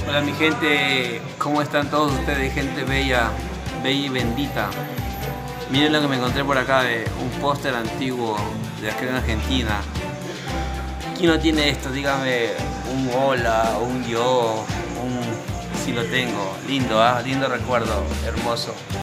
Hola mi gente, ¿cómo están todos ustedes? Gente bella, bella y bendita. Miren lo que me encontré por acá de un póster antiguo de acá en Argentina. ¿Quién no tiene esto? Dígame un hola, un yo, un si lo tengo. Lindo, lindo recuerdo, hermoso.